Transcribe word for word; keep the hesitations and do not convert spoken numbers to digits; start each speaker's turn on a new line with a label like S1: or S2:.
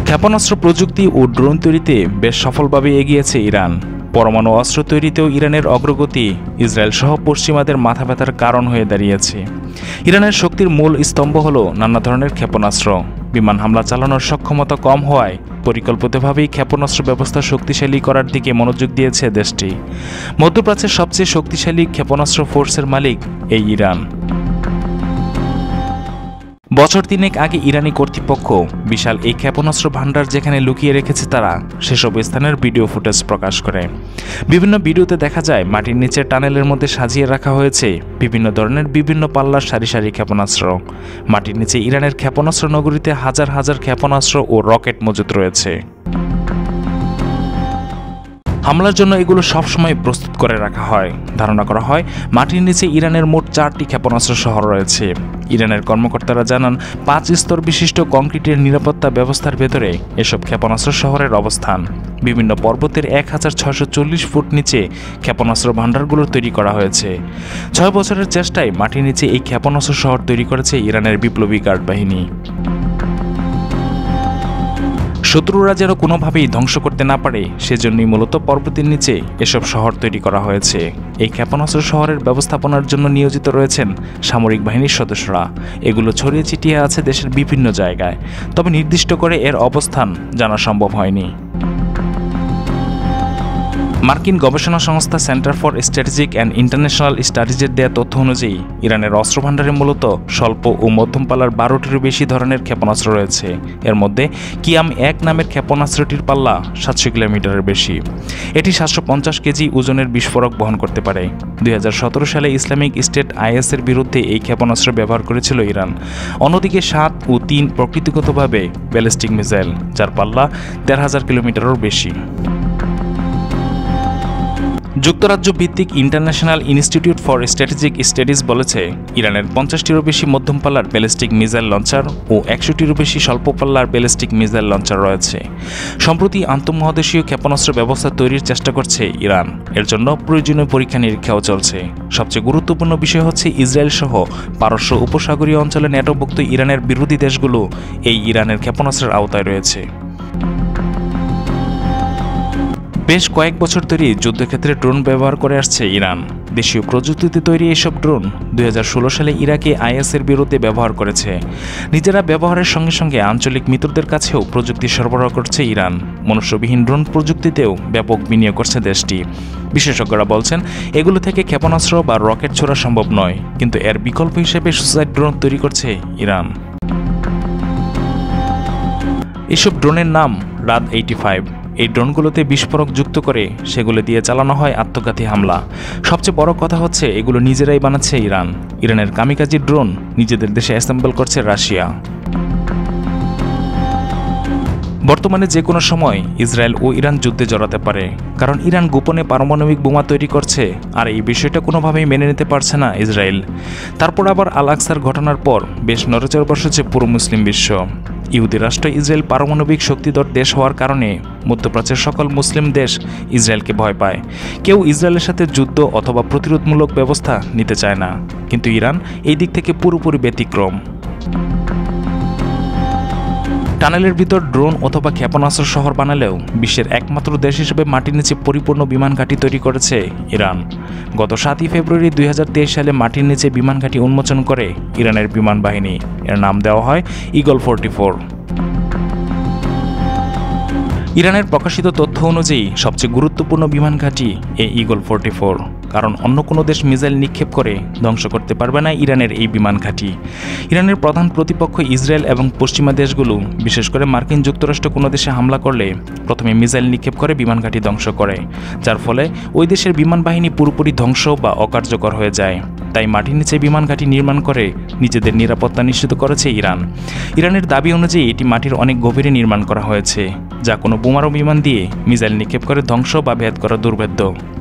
S1: ক্ষেপণাস্ত্র প্রযুক্তি ও ড্রোন তৈরিতে বেশ সফলভাবে এগিয়েছে ইরান। পরমাণু অস্ত্র তৈরিতেও ইরানের অগ্রগতি ইসরায়েল সহ পশ্চিমাদের মাথা ব্যথার কারণ হয়ে দাঁড়িয়েছে। ইরানের শক্তির মূল স্তম্ভ হল নানা ধরনের ক্ষেপণাস্ত্র। বিমান হামলা চালানোর সক্ষমতা কম হওয়ায় পরিকল্পিতভাবেই ক্ষেপণাস্ত্র ব্যবস্থা শক্তিশালী করার দিকে মনোযোগ দিয়েছে দেশটি। মধ্যপ্রাচ্যের সবচেয়ে শক্তিশালী ক্ষেপণাস্ত্র ফোর্সের মালিক এই ইরান। বছর তিনেক আগে ইরানি কর্তৃপক্ষ বিশাল এই ক্ষেপণাস্ত্র ভাণ্ডার যেখানে লুকিয়ে রেখেছে তারা সেসব স্থানের ভিডিও ফুটেজ প্রকাশ করে। বিভিন্ন ভিডিওতে দেখা যায় মাটির নিচে টানেলের মধ্যে সাজিয়ে রাখা হয়েছে বিভিন্ন ধরনের বিভিন্ন পাল্লার সারি সারি ক্ষেপণাস্ত্র। মাটির নিচে ইরানের ক্ষেপণাস্ত্র নগরীতে হাজার হাজার ক্ষেপণাস্ত্র ও রকেট মজুত রয়েছে। হামলার জন্য এগুলো সবসময় প্রস্তুত করে রাখা হয়। ধারণা করা হয় মাটির নিচে ইরানের মোট চারটি ক্ষেপণাস্ত্র শহর রয়েছে। ইরানের কর্মকর্তারা জানান পাঁচ স্তর বিশিষ্ট কংক্রিটের নিরাপত্তা ব্যবস্থার ভেতরে এসব ক্ষেপণাস্ত্র শহরের অবস্থান। বিভিন্ন পর্বতের এক হাজার ছয়শো চল্লিশ ফুট নিচে ক্ষেপণাস্ত্র ভাণ্ডারগুলো তৈরি করা হয়েছে। ছয় বছরের চেষ্টায় মাটির নিচে এই ক্ষেপণাস্ত্র শহর তৈরি করেছে ইরানের বিপ্লবী গার্ড বাহিনী। শত্রুরা যেন কোনোভাবেই ধ্বংস করতে না পারে সেজন্যই মূলত পর্বতের নিচে এসব শহর তৈরি করা হয়েছে। এই ক্ষেপণাস্ত্র শহরের ব্যবস্থাপনার জন্য নিয়োজিত রয়েছেন সামরিক বাহিনীর সদস্যরা। এগুলো ছড়িয়ে ছিটিয়ে আছে দেশের বিভিন্ন জায়গায়, তবে নির্দিষ্ট করে এর অবস্থান জানা সম্ভব হয়নি। মার্কিন গবেষণা সংস্থা center for strategic and international স্টাডিজের দেয়া তথ্য অনুযায়ী ইরানের অস্ত্রভাণ্ডারে মূলত স্বল্প ও মধ্যম পাল্লার বারোটিরও বেশি ধরনের ক্ষেপণাস্ত্র রয়েছে। এর মধ্যে কিয়াম এক নামের ক্ষেপণাস্ত্রটির পাল্লা সাতশো কিলোমিটারের বেশি। এটি সাতশো পঞ্চাশ কেজি ওজনের বিস্ফোরক বহন করতে পারে। দুই হাজার সতেরো সালে ইসলামিক স্টেট আইএসের বিরুদ্ধে এই ক্ষেপণাস্ত্র ব্যবহার করেছিল ইরান। অন্যদিকে সাত ও তিন প্রকৃতিগতভাবে ব্যালিস্টিক মিসাইল, যার পাল্লা দেড় হাজার কিলোমিটারেরও বেশি। যুক্তরাজ্য ভিত্তিক international institute for strategic studies বলেছে ইরানের পঞ্চাশটিরও বেশি মধ্যম পাল্লার ব্যালিস্টিক মিসাইল লঞ্চার ও একশোটিরও বেশি স্বল্প পাল্লার ব্যালিস্টিক মিসাইল লঞ্চার রয়েছে। সম্প্রতি আন্তঃমহাদেশীয় ক্ষেপণাস্ত্র ব্যবস্থা তৈরির চেষ্টা করছে ইরান। এর জন্য প্রয়োজনীয় পরীক্ষা নিরীক্ষাও চলছে। সবচেয়ে গুরুত্বপূর্ণ বিষয় হচ্ছে ইসরায়েল সহ পারস্য উপসাগরীয় অঞ্চলে ন্যাটোভুক্ত ইরানের বিরোধী দেশগুলো এই ইরানের ক্ষেপণাস্ত্রের আওতায় রয়েছে। বেশ কয়েক বছর ধরে যুদ্ধক্ষেত্রে ড্রোন ব্যবহার করে আসছে ইরান। দেশীয় প্রযুক্তিতে তৈরি এসব ড্রোন দুই হাজার ষোলো সালে ইরাকে আইএসের বিরুদ্ধে ব্যবহার করেছে। নিজেরা ব্যবহারের সঙ্গে সঙ্গে আঞ্চলিক মিত্রদের কাছেও প্রযুক্তি সরবরাহ করছে ইরান। মনুষ্যবিহীন ড্রোন প্রযুক্তিতেও ব্যাপক বিনিয়োগ করছে দেশটি। বিশেষজ্ঞরা বলছেন এগুলো থেকে ক্ষেপণাস্ত্র বা রকেট ছোড়া সম্ভব নয়, কিন্তু এর বিকল্প হিসেবে সুসাইড ড্রোন তৈরি করছে ইরান। এসব ড্রোনের নাম রাদ এইটি ফাইভ। এই ড্রোনগুলোতে বিস্ফোরক যুক্ত করে সেগুলো দিয়ে চালানো হয় আত্মঘাতী হামলা। সবচেয়ে বড় কথা হচ্ছে এগুলো নিজেরাই বানাচ্ছে ইরান। ইরানের কামিকাজি ড্রোন নিজেদের দেশে অ্যাসেম্বল করছে রাশিয়া। বর্তমানে যে কোনো সময় ইসরায়েল ও ইরান যুদ্ধে জড়াতে পারে, কারণ ইরান গোপনে পারমাণবিক বোমা তৈরি করছে, আর এই বিষয়টা কোনোভাবেই মেনে নিতে পারছে না ইসরায়েল। তারপর আবার আল আকসার ঘটনার পর বেশ নড়েচড়ে বসেছে পুরো মুসলিম বিশ্ব। ইহুদি রাষ্ট্র ইসরায়েল পারমাণবিক শক্তিধর দেশ হওয়ার কারণে মধ্যপ্রাচ্যের সকল মুসলিম দেশ ইসরায়েলকে ভয় পায়। কেউ ইসরায়েলের সাথে যুদ্ধ অথবা প্রতিরোধমূলক ব্যবস্থা নিতে চায় না, কিন্তু ইরান এই দিক থেকে পুরোপুরি ব্যতিক্রম। টানেলের ভিতর ড্রোন অথবা ক্ষেপণাস্ত্র শহর বানালেও বিশ্বের একমাত্র দেশ হিসেবে মাটির নিচে পরিপূর্ণ বিমান ঘাঁটি তৈরি করেছে ইরান। গত সাতই ফেব্রুয়ারি দুই হাজার তেইশ সালে মাটির নিচে বিমান ঘাঁটি উন্মোচন করে ইরানের বিমান বাহিনী। এর নাম দেওয়া হয় ঈগল ফোরটি ফোর। ইরানের প্রকাশিত তথ্য অনুযায়ী সবচেয়ে গুরুত্বপূর্ণ বিমান ঘাঁটি এই ঈগল ফোরটি ফোর, কারণ অন্য কোনো দেশ মিসাইল নিক্ষেপ করে ধ্বংস করতে পারবে না ইরানের এই বিমান ঘাঁটি। ইরানের প্রধান প্রতিপক্ষ ইসরায়েল এবং পশ্চিমা দেশগুলো, বিশেষ করে মার্কিন যুক্তরাষ্ট্র কোনো দেশে হামলা করলে প্রথমে মিসাইল নিক্ষেপ করে বিমান ঘাঁটি ধ্বংস করে, যার ফলে ওই দেশের বিমান বাহিনী পুরোপুরি ধ্বংস বা অকার্যকর হয়ে যায়। তাই মাটির নিচে বিমান ঘাঁটি নির্মাণ করে নিজেদের নিরাপত্তা নিশ্চিত করেছে ইরান। ইরানের দাবি অনুযায়ী এটি মাটির অনেক গভীরে নির্মাণ করা হয়েছে, যা কোনো বোমারু বিমান দিয়ে মিসাইল নিক্ষেপ করে ধ্বংস বা ভেদ করা দুর্ভেদ্য।